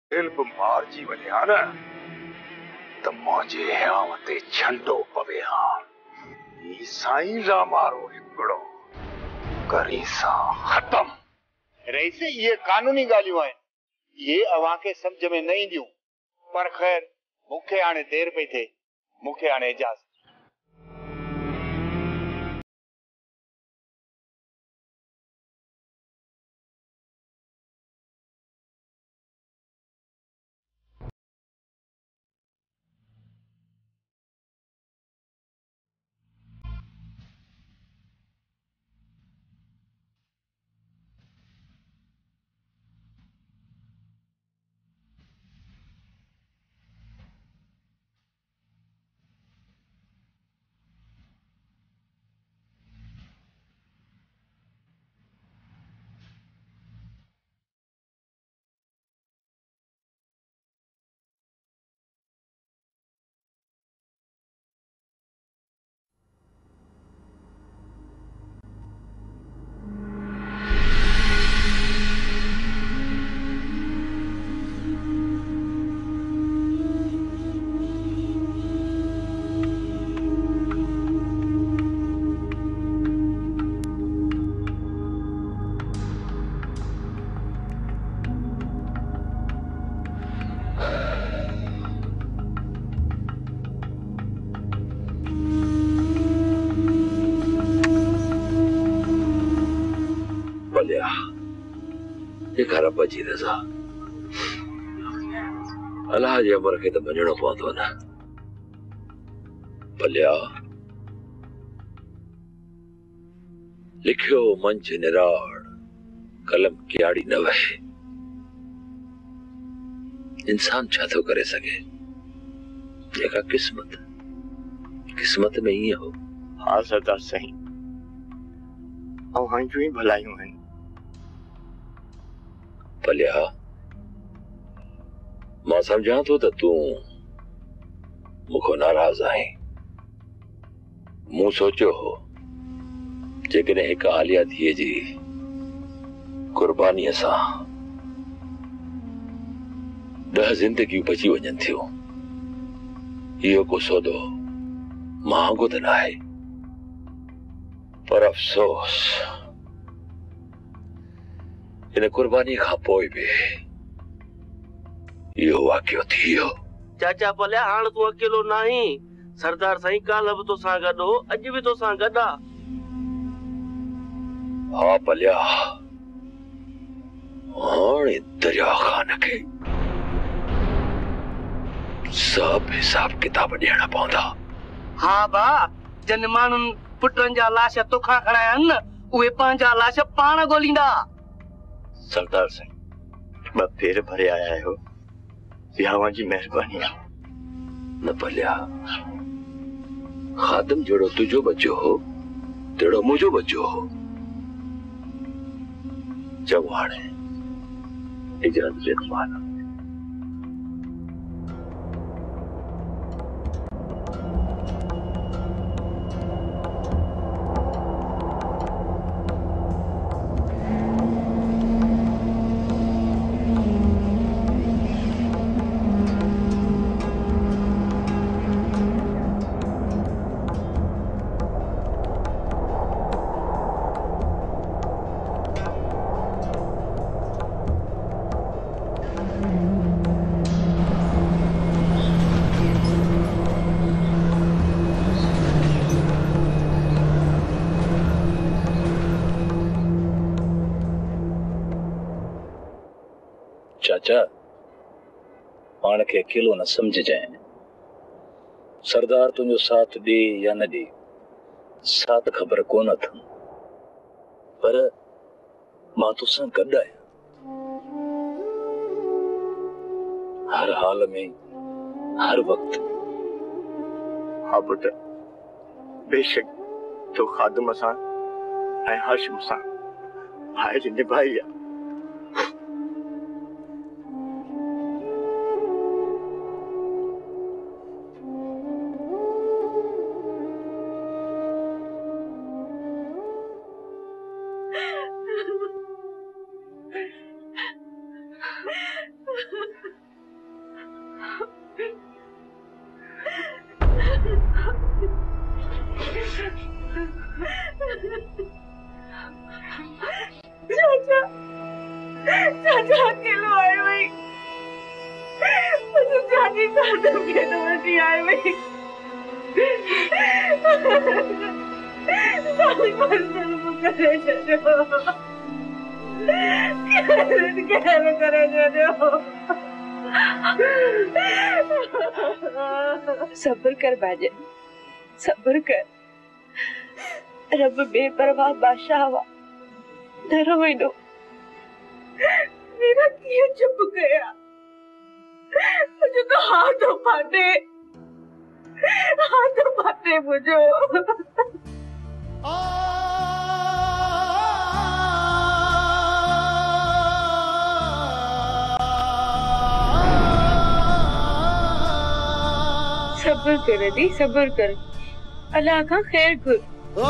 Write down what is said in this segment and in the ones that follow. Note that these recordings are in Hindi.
दिल बि मारिजी वञे हा न त मुंहिंजे हियांवते झंडो पवे हा। ही साईं रामारो हिकिड़ो करी सां खत्म। रईस ये कानूनी ॻाल्हियूं आहिनि, ये अव्हां खे सम्झ में न ईंदियूं, पर ख़ैर मूंखे हाणे देर पई थिए, मूंखे हाणे इजाज़त। भलिया ये घर बची रज़ा अल्लाह जे अमर खे त मञणो पवंदो न। भलिया लिखियो मंच निराड़ कलम कियाड़ी न वहे। इंसान छा थो करे सघे, जेका किस्मत में ईअं हो। हाँ सरदार साईं, अव्हां जूं ई भलायूं आहिनि। भलिया मां समझां थो त तूं मुखो नाराज़ आहीं। मूं सोचियो हो जेकॾहिं हिकु आलिया धीअ जी कुर्बानीअ सां 10 ज़िंदगियूं बची वञनि थियूं, इहो को सौदो महांगो त न आहे। पर अफ़सोस इन कुर्बानीअ खां पोइ बि इहो वाक़ियो थी वियो। चाचा भलिया हाणे तूं अकेलो न आहीं। सरदार साईं काल्ह बि तोसां गॾु हो, अॼु बि तोसां गॾु आहे। हाँ भलिया, हाणे दरिया ख़ान खे सभु हिसाब किताब ॾियणा पवंदा। हाँ बा, जन माण्हुनि पुटनि जा लाश तोखां खणाया आहिनि न, उहे पंहिंजा लाश पाण ॻोल्हींदा। सरदार साईं, ॿ पेर भरे आया आहियो, इहा जी महिरबानी आहे। न भलिया, खादम जहिड़ो तुंहिंजो बच्चो हो तहिड़ो मुंहिंजो बच्चो हो। चओ हाणे इजाज़त ॾे माना। चाचा पान के अकेलो न समझजाए। सरदार तुझो साथ दे या न दे साथ खबर कोन अथम, पर मां तुसां गॾु आहियां हर हाल में हर वक्त। हाँ पुट, बेशक तो खादम सां ऐं हाशिम सां भाई निभाई आहे। चाचा चाचा अकेलो आए भाई मुझे जाने का दम के नहीं आए भाई सारी बात जरूर करे जो कैसे करे जो सब्र कर बाजन सब्र कर रब बेपरवाह बादशाह हुआ डरो इनो मेरा क्यों चुप गया मुझे तो हाथों फाटे मुझे सब्र कर दी सब्र कर अल्लाह का खैर कर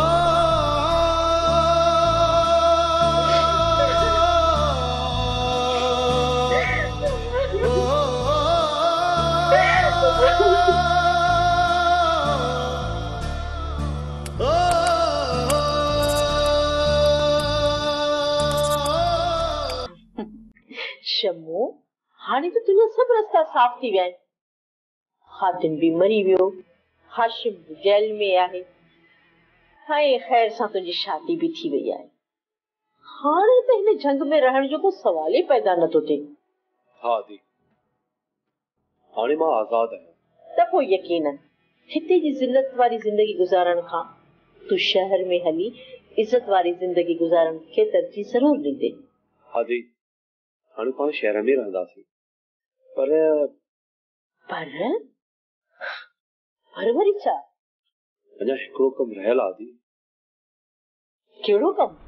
शमू हाणे तो तुझा सब रास्ता साफ थी विया आहिनि हातिम भी मरी वियो हाशिम भी जेल में आहे हाणे खैर सां तुंहिंजी शादी भी थी वई आहे हाणे त हिन जंग में रहण जो को सवाल ही पैदा नथो थिए हाँ दी हाणे मां आज़ाद आहियां त पोइ यकीनन हिते जी ज़िल्लत वारी जिंदगी गुज़ारण खां तू शहर में हली इज्जत वारी जिंदगी गुज़ारण खे तरजीह ज़रूर ॾींदे हाँ दी हाणे पाण शहर में रहंदासीं पर वरी छा अञा हिकिड़ो कमु रहियल आहे दी कहिड़ो कमु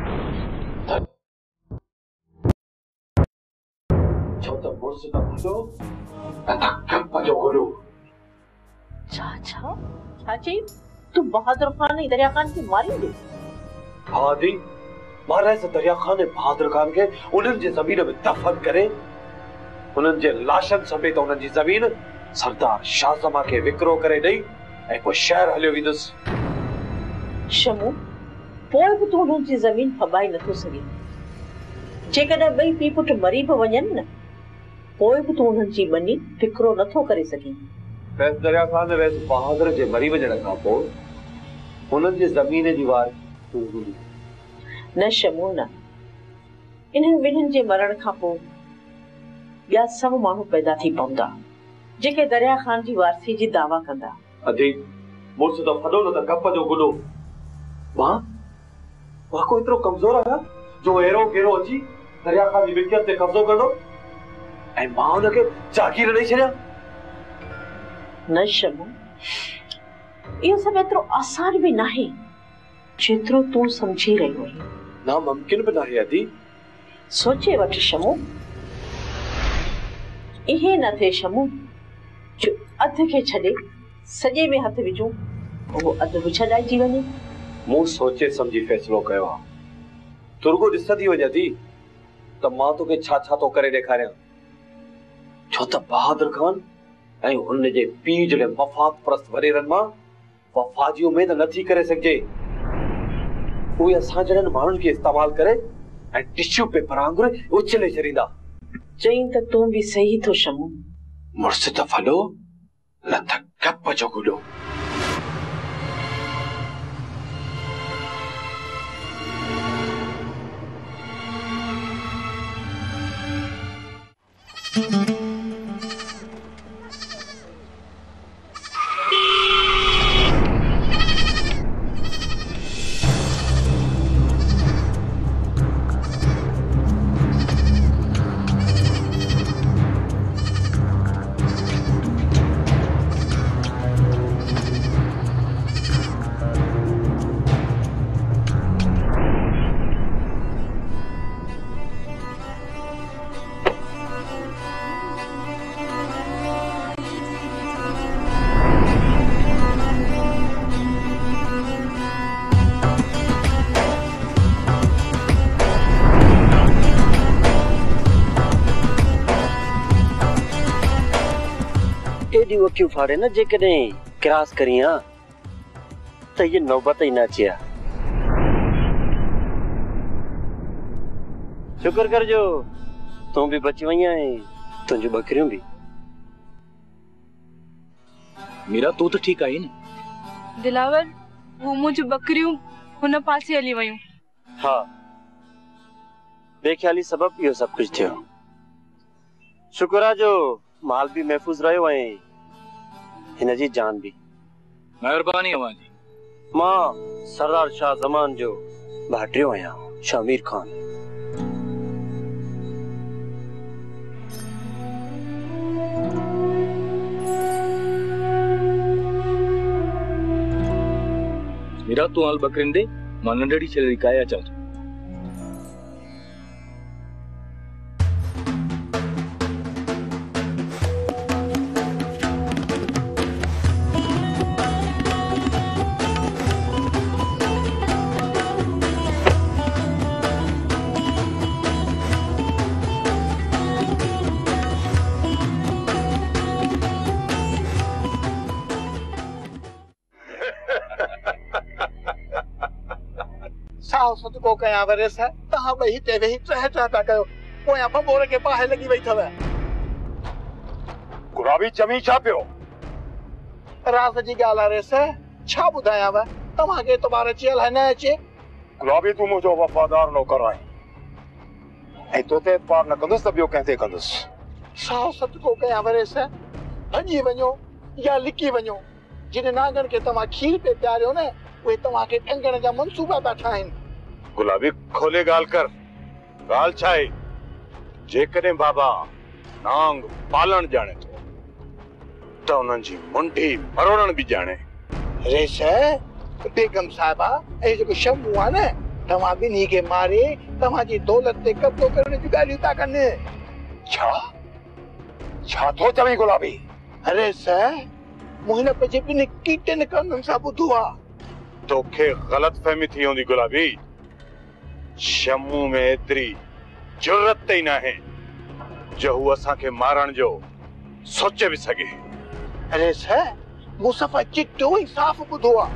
छो त मुर्स त भलो कप जो गुरु छा चई तू बहादुर खान ने दरिया खान खे मारी दे हाँ दी महाराज दरिया खान ने बहादुर खान के उन्हनि जे ज़मीन में दफन करे उन्हनि जे लाशनि समेत उन्हनि जी ज़मीन सरदार शाहजमा के विक्रो करे ॾेई ऐं पोइ शहर हलियो वेंदुसि शमू पोइ बि तूं उन्हनि जी ज़मीन फबाए नथो सघे जेकॾहिं ॿई पीउ पुट मरी बि वञनि न पोइ बि तूं उन्हनि जी बनी विक्रो नथो करे सघीं वैसे दरिया खान ने वैसे बहादुर जे मरी वञण खां पोइ उन्हनि जे ज़मीन जी वार तूं हूंदी न शमू न इन्हनि ॿिन्हिनि जे मरण खां पोइ ॿिया सभ माण्हू पैदा थी पवंदा जेके दरिया खान जी वारसी जी दावा कंदा अधी मुर्स तो फडो न त कप जो गुडो मां को इतरो कमजोर है जो एरो गेरो अची दरिया खान जी मिल्कियत ते कब्जो करदो ऐं मां उनके जागीर ॾेई छॾिया न शमू इहो सभु एतिरो आसान भी नाहे जेतिरो तूं समझी रहियो आहीं नामुमकिन भी नाहे अधी सोचे वठ शमू इहे न थे शमू जो अध के छड़े सजे में हथ विझूं वो अध बि छॾाइजी वञे मूं सोचे समझी फैसलो कयो आहे तुरगो ॾिसंदी वञे थी त मां तोखे छा छा तो करे ॾेखारियां छो त बहादुर खान ऐं हुन जे पीउ जहिड़े मफ़ाद परस्त वॾेरनि मां वफ़ा जी उमेद नथी करे सघिजे उहे असां जहिड़नि माण्हुनि खे इस्तेमाल करे ऐं टिश्यू पेपर वांगुरु उछले छॾींदा चई त तूं भी सही थो शमू मुर्स त फलो न त कप जो गुडो एडी वकियूं फाड़े न जेकॾहिं क्रॉस करिया तो ये नौबत ही ना चिया। शुक्र कर जो तू भी बची वही है, तुझे बकरियों भी। मीरा तू तो ठीक आई न। दिलावर वो मुझे बकरियों हुन पासे हली वयूं। हाँ बेख्याली सबब यो सब कुछ थियो। शुक्र है जो माल भी महफूज रहे हुए, हिन जी जान भी। मेहरबानी अवां जी। मां सरदार शाह जमान जो भाटियो आया शामिर खान। मीरा तू हाल बकरिन दे, मां नंढड़ी छेड़ी काया चाहूं। साहस को कया वरे से तहां बही ते वही चह चह ता कयो पोया बंबोर के पाहे लगी वई थवे। गुलाबी चमी छा पियो? राज जी गाल रे से छा बुधाया वा तमा के तुम्हारे चेल है न अचे। गुलाबी तू मुझो वफादार नौकर आई ऐ तो ते पार न कंदस त बियो कहते कंदस। साहस को कया वरे से भजी वणो या लिकी वणो जिने नागन के तमा खीर पे प्यारियो ने वे तमा के टंगण जा मंसूबा बैठा हैं। गुलाबी खोले गाल कर, गाल छाए जेकरे बाबा नांग पालन जाने तो उन्हनि जी मुंडी मरोड़न भी जाने। रे से बेगम साहिबा ए जो शमू आ ने तमा बिनी के मारे तमा जी दौलत ते कब्जो करने जी गालियूं ता कने। छा छा तो चवी गुलाबी? अरे से मुहिन पे जे बिन कीटन कन सा बुधुआ तोखे गलत फहमी थी होंदी गुलाबी। शमू में एतरी जुर्रत ही ना है जो हु असा के मारण जो सोचे भी सके। अरे से मुसफा चिट्टो ही साफ बुधुआ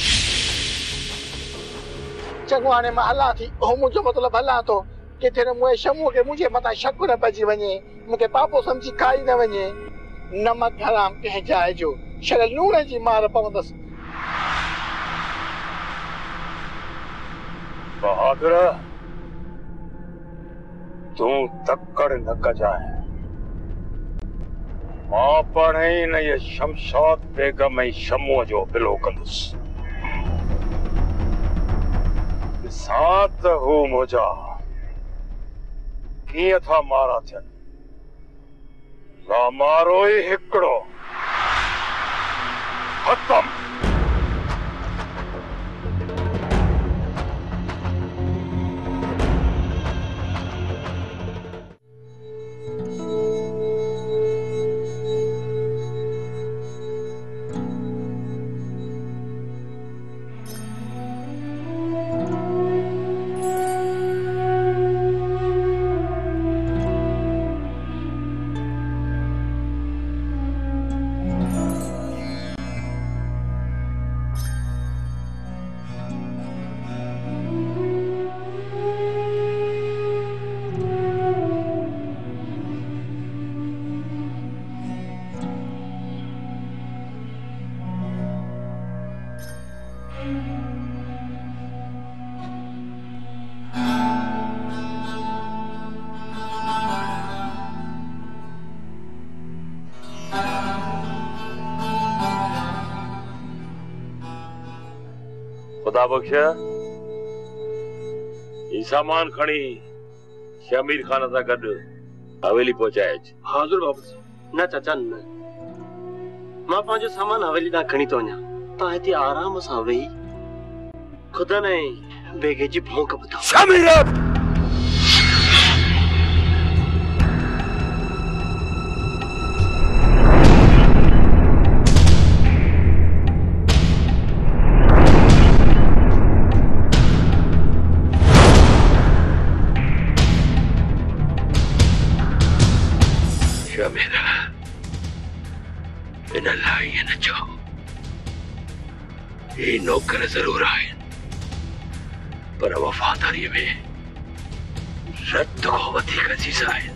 चंगवाने में हला थी ओ मुझे मतलब हला तो कि तेरे मुए शमू के मुझे मता शक न पजी वने मुके पापो समझी खाई न वने। नमक हराम कह जाए जो शरल नून जी मार पवंदस। बहादुर तू तक्कड़ न कजाए। मां पढ़े न ये शमशाद बेगम ऐं शमूअ जो बिलो कंदुस। सात हो मुझा कीअं था मारा थियन ला मारो ही हिकड़ो खत्म। खुदा बख्शा ई सामान खणी शमीर खान सां गॾु हवेली पहुचाए। हाज़ुर बाबू न चाचा न मां पंहिंजो सामान हवेली ता खणी तो वञा। ता हिते आराम सां वेही खुदा ने बेगे जी भौंक ॿुधो। शमीर ये नौकर जरूर आए पर वफादारी में रद्द को वधीक अजीज आए।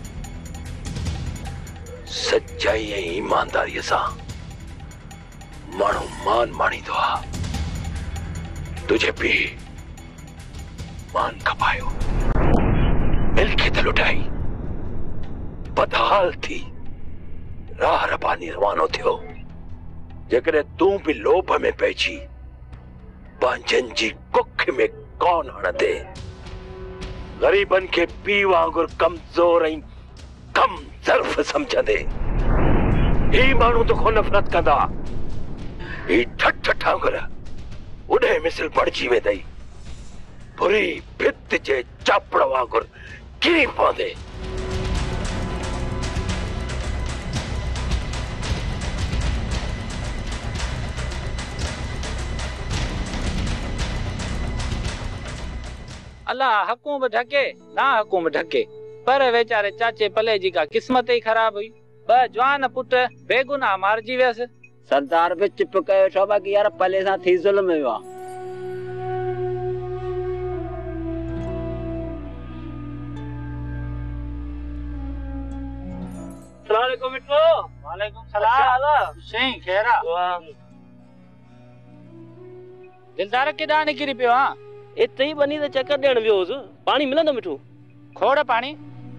सच्चाई ऐं ईमानदारीअ सां माण्हू मान माणींदो आहे। तुझे भी मान खपायो, मिल्कियत लुटाई, बदहाल थी राह रबानी रवानो थियो। जेकॾहिं तूं बि लोभ में पइजी पंहिंजनि जी कुख में कौन हणंदे, गरीबन के पी वांगुर कमजोर ऐं कम ज़र्फ समझंदे, ही माण्हू तोखो नफ़रत कंदा। ही ठठ ठांगर उॾे मिसल पड़जी वेंदई, बुरी भित जे चापड़ वांगुर किरी पवंदे। अल्लाह हकूं बि ढके ना हकूं बि ढके, पर वेचारे चाचे पले जी का किस्मत ही खराब हुई। ब जवान पुट बेगुनाह मारजी वियसि। सरदार बि चुप कयो छो बाक़ी यार पले सां थी ज़ुल्म वियो आहे। अस्सलाम वालेकुम मिठो। वालेकुम सलाम। सही खैरा। दिलदार केॾांहुं निकिरी पियो आ? इते ई बनी त चक्कर ॾियण वियो हुअसि। पाणी मिलंदो मिठू? खोड़ पाणी।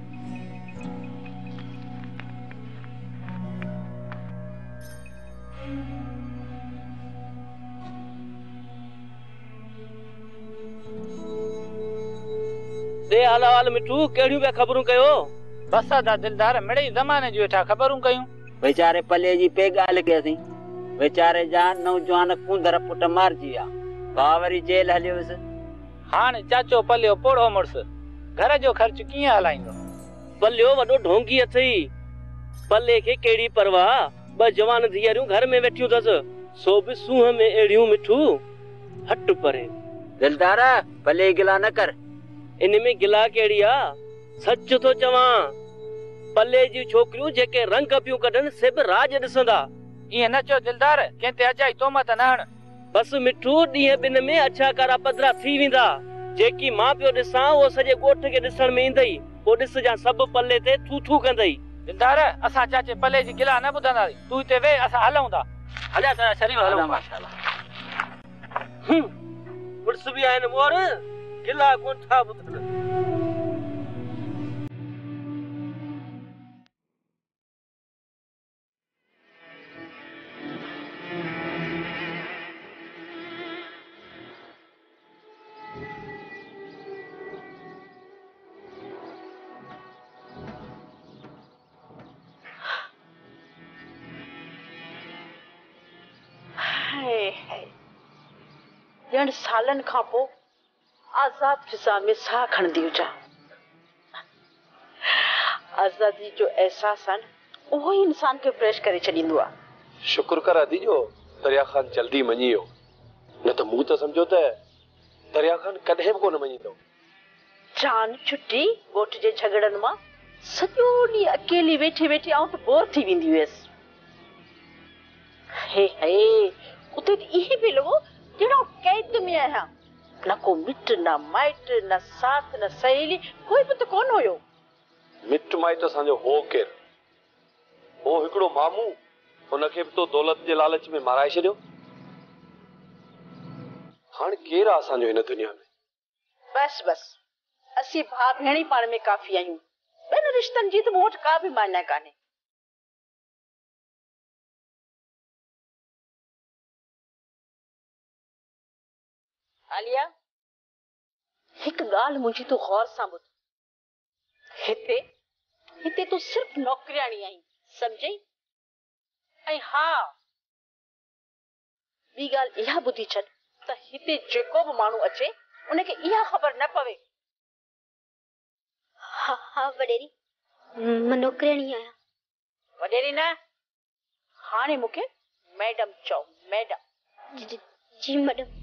दे हाल हाल मिठू, कहिड़ियूं पिया ख़बरूं कयो? बस दा दिलदार मिड़ई ज़माने जो वेठा ख़बरूं कयूं। वेचारे पले जी पे ॻाल्हि कयसीं। वेचारे जा नौजवान कुंदर पुट मारजी विया, भाउ वरी जेल हलियो वियुसि। हाणे चाचो पलियो पोड़ो मुड़स, घर जो ख़र्च कीअं हलाईंदो? पलियो वॾो ढोंगी अथई, पले खे कहिड़ी परवाह। ॿ जवान धीअरूं घर में वेठियूं अथसि, सो बि सूंह में अहिड़ियूं मिठू। हट परे दिलदार, पले गिला न कर। इन में गिला कहिड़ी आ? सच थो चवां, पले जी छोकिरियूं जेके रंग पियूं कढनि से बि राज ॾिसंदा। ईअं न चओ दिलदार, कंहिं ते अजाई तोहमत न हण। बस मिठू, ॾींहं ॿिन में अछा कारा पधरा थी वेंदा। जेकी मां पियो ॾिसां उहो सॼे ॻोठ खे ॾिसण में ईंदई, पोइ ॾिसजां सभु पले ते थू थू कंदई। दिलदार, असां चाचे पले जी गिला न ॿुधंदासीं। तूं हिते वेह, असां हलूं था। हलिया त शरीफ हलूं। माशाल्लाह। पुलिस बि आहिनि मोर, गिला कोन था ॿुधनि। ॼण सालन खां पोइ आज़ाद फिज़ा में साह खणंदी हुजां। आज़ादी जो एहसास आहे न, उहो ई इंसान खे फ्रेश करे छॾींदो आहे। शुक्र कर अदी जो दरिया खान जल्दी मञी वियो, न त मूं त सम्झो त दरिया खान कॾहिं बि कोन मञींदो। जान छुटी ॻोठ जे झगड़नि मां सॼो ॾींहुं अकेली वेठे वेठे आऊं त बोर थी वेंदी हुयसि। हे उते इहे पियो लॻो ॼण कैद में आहियां। न को मिट, न माइट, न साथ, न सहेली, कोई बि त कोन हुयो। मिट माइट असांजो हो केर? हो हिकिड़ो मामू, हुनखे बि तो दौलत जे लालच में माराए छॾियो। हाणे केरु आहे असांजो हिन दुनिया में? बस असीं भाउ भेण पाण में काफ़ी आहियूं। ॿियनि रिश्तनि जी त मूं वटि का बि मान्या कान्हे। आलिया, हिकु ॻाल्हि मुंहिंजी तूं गौर सां ॿुध। हिते तूं सिर्फ़ नौकरियाणी आहीं, सम्झई? ऐं हा, ॿी ॻाल्हि इहा ॿुधी छॾ त हिते जेको बि माण्हू अचे उनखे इहा ख़बर न पवे। हा वॾेरी, मां नौकरियाणी आहियां। वॾेरी न, हाणे मूंखे मैडम चओ। मैडम। जी मैडम।